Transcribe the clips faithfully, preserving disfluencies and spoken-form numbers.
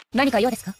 何か用ですか？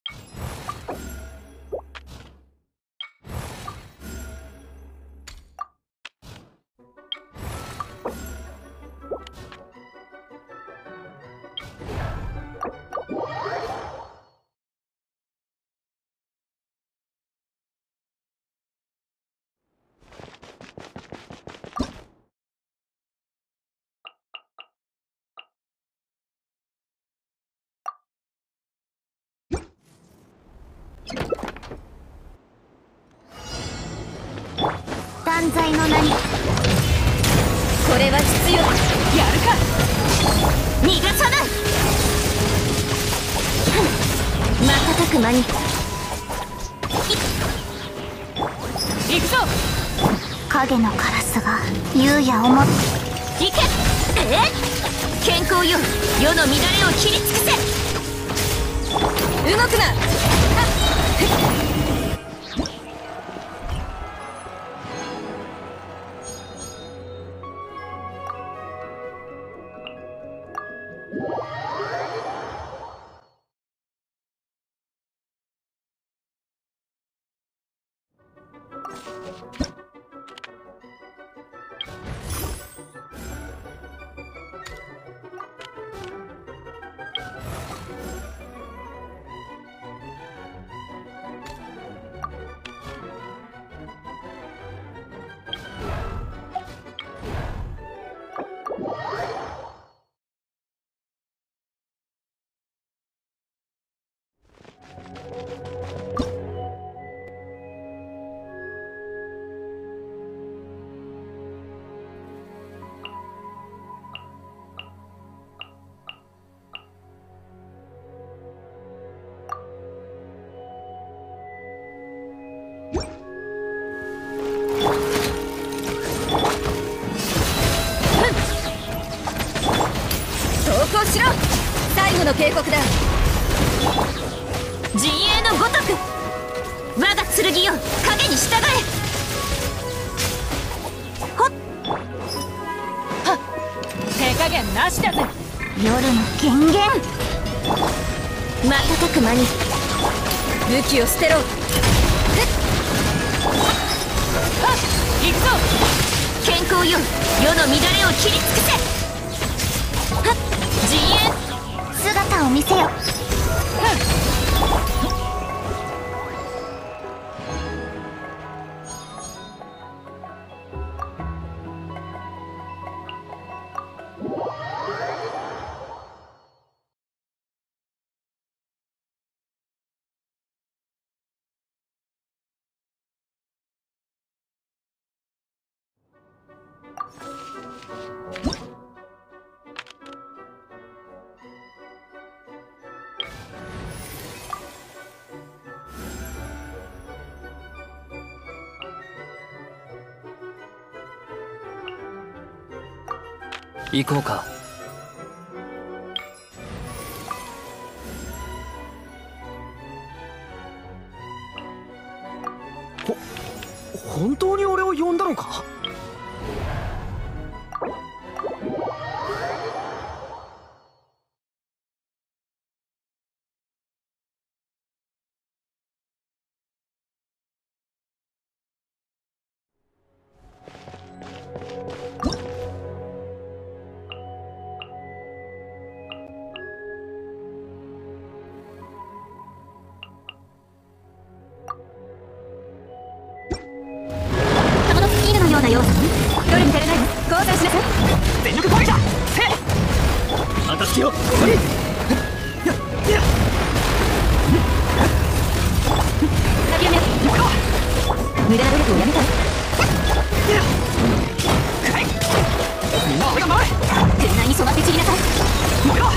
断罪の名に。 これは必要。やるか。 逃がさない。瞬く間に行くぞ。 影のカラスが優也をもって行け。えっ、健康よ、世の乱れを切り尽くせ。 動くな。投降しろ。最後の警告だ。 陣営のごとく我が剣よ、影に従え。ほっはっ、手加減なしだぜ。 夜の権限。瞬く間に武器を捨てろ。はっ、行くぞ。 健康よ、世の乱れを切り尽くせ。はっ、陣営姿を見せよ。 行こうか。ほ本当に俺を呼んだのか？ ようどれに足りないの？交代しなさい。 全力攻撃だ。せい私をここに。 諦めよ。無駄な努力をやめたい。 みんな俺が守れ。 天内に染まって散りなさい。 燃えろ。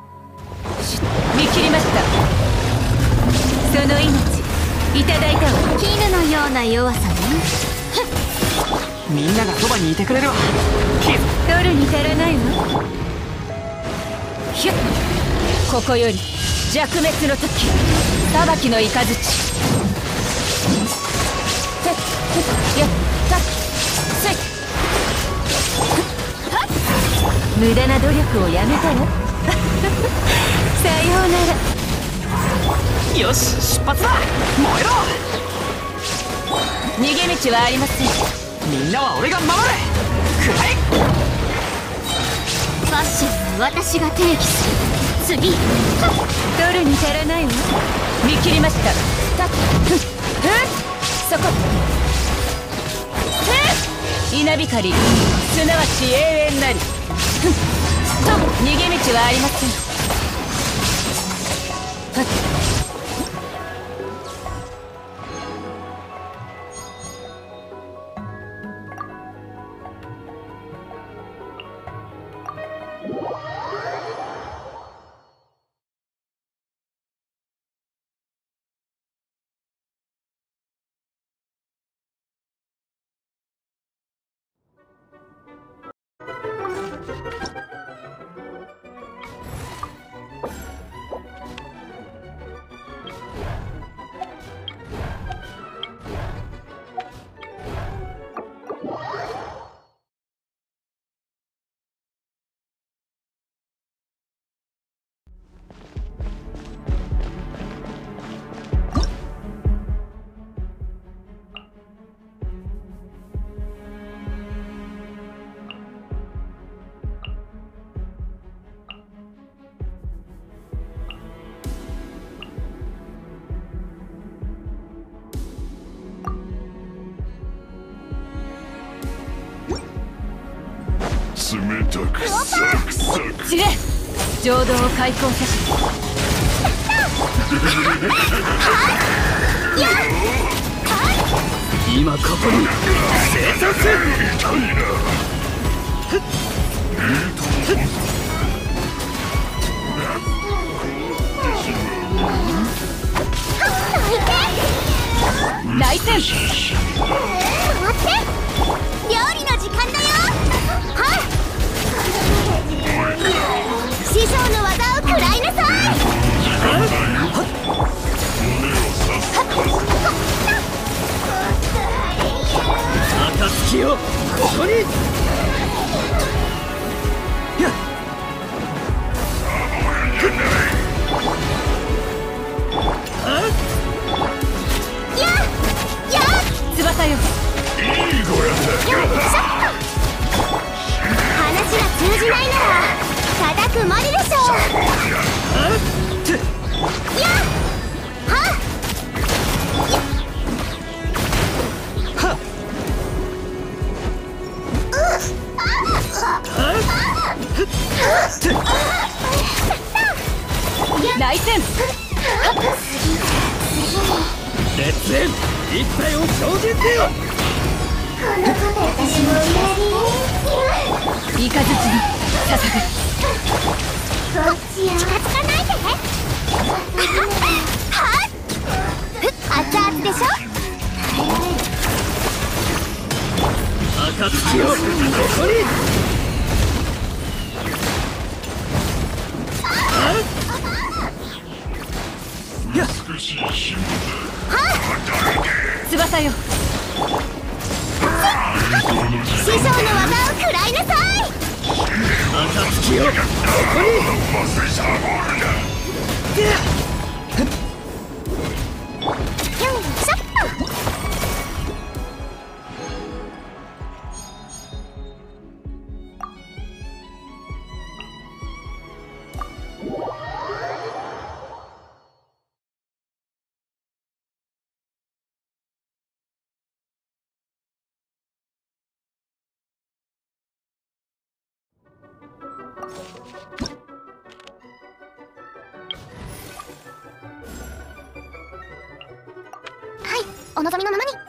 見切りました。その命いただいたわ。 絹のような弱さね。 みんながそばにいてくれるわ。 取るに足らないわ。ひゅっ、ここより弱滅の時、裁きの雷。てっやったっせい。無駄な努力をやめたらさようなら。 よし、出発だ。燃えろ。 逃げ道はありません。 みんなは俺が守る。くらえ。 ファッションは私が定義する。次。 取るに足らないわ。見切りました。たっふっふっそこ。稲光、すなわち永遠なり。ふっと逃げ道はありません。ふっ冷たくサクサク。 散れ。浄土を開墾させ。 今ここに生産せ。 痛いな。 来戦。 待って、料理の時間だよ。はっ、師匠の技を食らいなさい。 暁をここに。やっ翼よ。 いい子やった。 話が通じないなら叩くまででしょう。やっはっ来戦。 烈焰一体を表現せよ。 イカズチに捧ぐ。 近づかないで。はっ、熱々でしょ。 暁をここに。 美しい紐翼よ。 師匠の技を食らいなさい。 暁をここに。 忘れさまるな。 よいしょっと。はい、お望みのままに。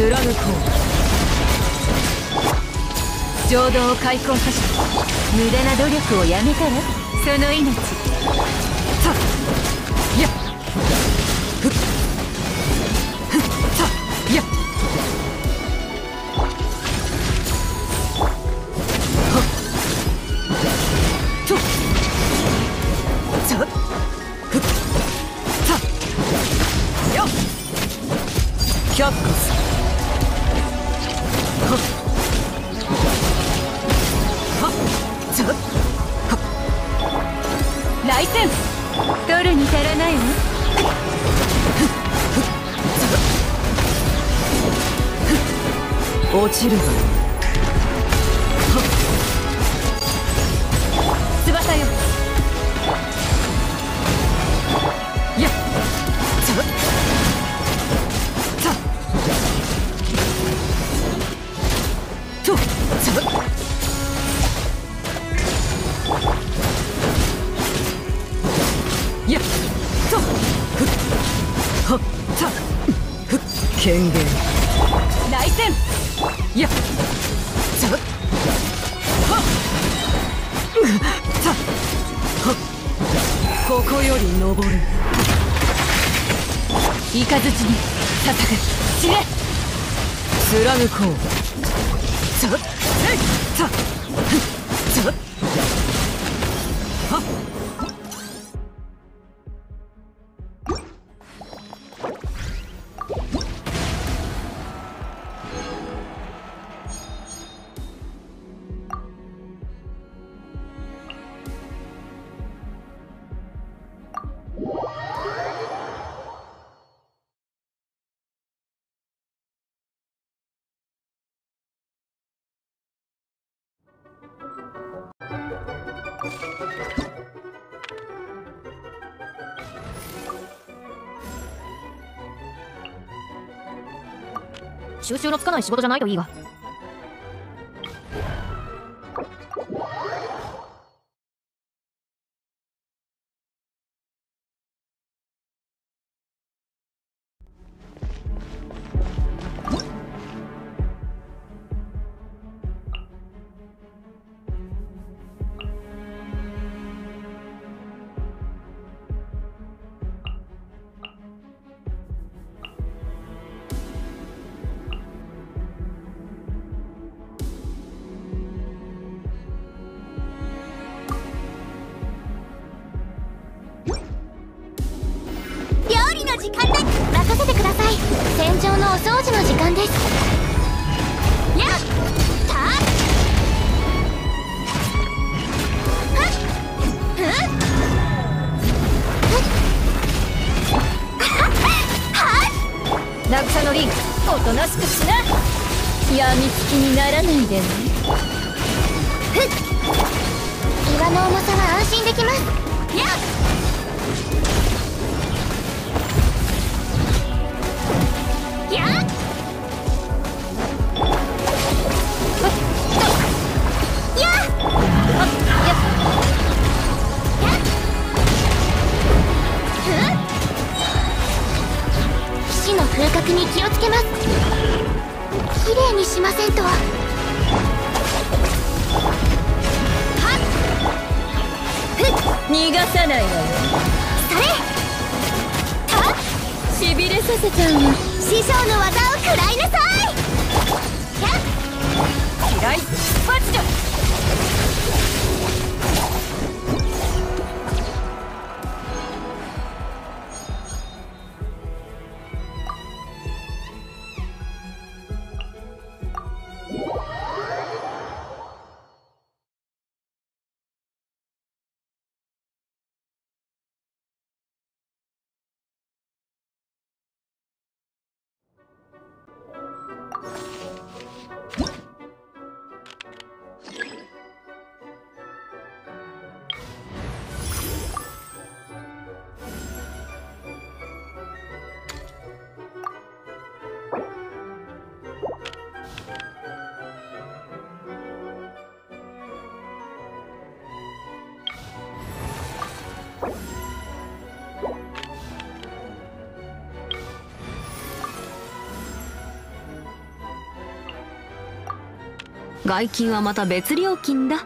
貫こう。浄土を開墾させ、無駄な努力をやめたらその命。さやふっふっさやはっとさふっさや却下すはっはっさはっ来戦取るに足らないわ。落ちるわ。翼よ。やっささとさやっとふっはっさふっ権限来戦やっさはっうっさはっここより登る。雷に捧ぐ知れ貫こう。さえいさふっさはっ収集のつかない仕事じゃないといいが。 時間だ。任せてください。戦場のお掃除の時間です。やったはっふっはっ渚のリンおとなしくしな。やみつきにならないでね。 ふっ岩の重さは安心できます。やっやっ騎士の風格に気をつけます。きれいにしませんと。はっふっ逃がさないわよ。 それはっしびれさせちゃうわ。 師匠の技を食らいなさい。やっ嫌いパチだ。 外勤はまた別料金だ。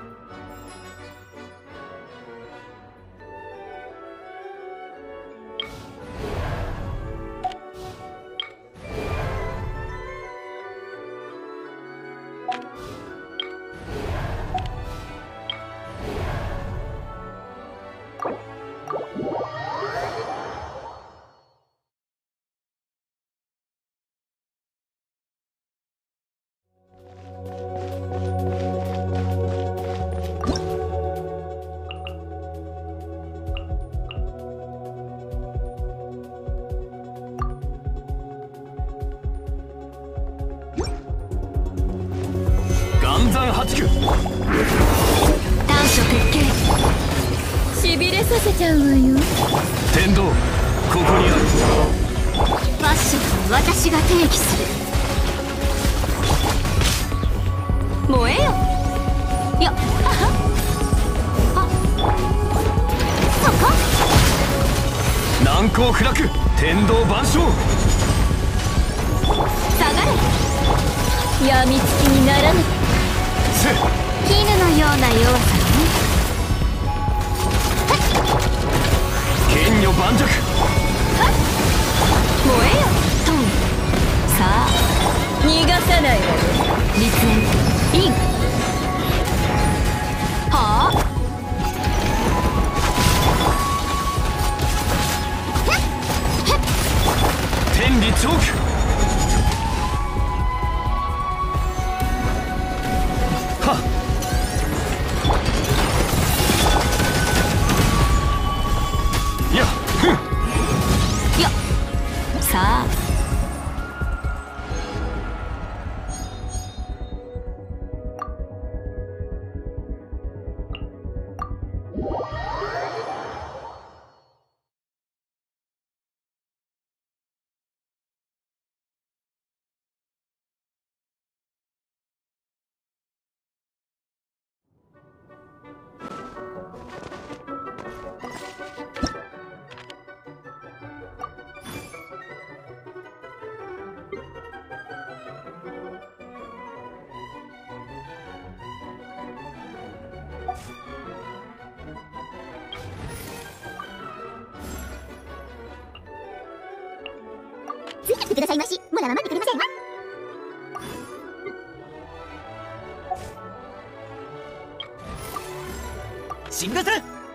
暗算八九。 短所決定。しびれさせちゃうわよ。 天道、ここにある。 ファッションは私が定義する。 燃えよ。よっ、あはそこ難攻不落。天道万象。 下がれ。やみつきにならぬ。 せ絹のような弱さね。 剣女盤石。 燃えよ。トン。さあ逃がさないわよ。立縁イン。はあ。 天理チョーク。 さあついてきてくださいまし。まだ待ってくれませんわ。 新型。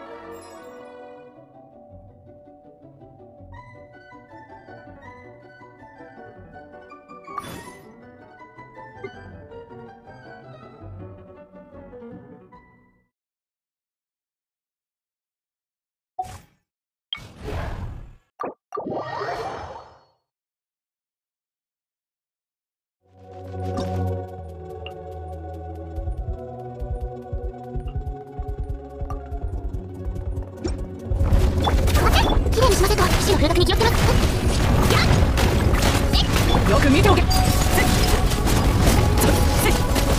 きれいにしませんと死の風格に気をつけます。 よく見ておけ。せっせっ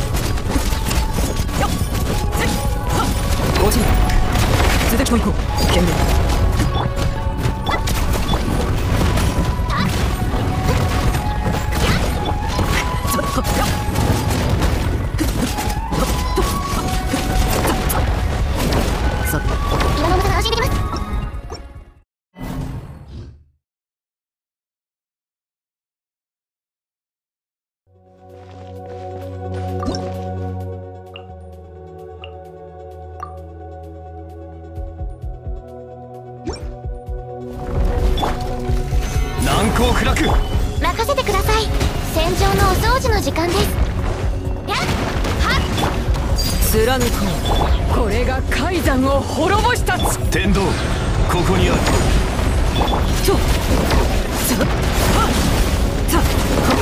よっせっはっ落ちる。続きも行こう。剣で今の重さが安心できます。 難攻不落。 任せてください。戦場のお掃除の時間です。やっはっ貫こう。これが海山を滅ぼしたつ。 天道、ここにある。 とさはたは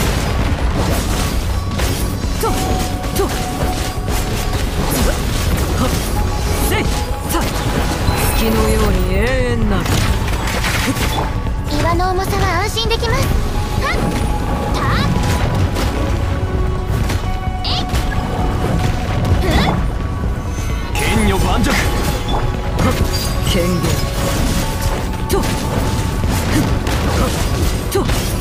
ととさはせいさ月のように永遠なる。 岩の重さは安心できます。はったえいふっ剣女盤石。 権限とふっはっと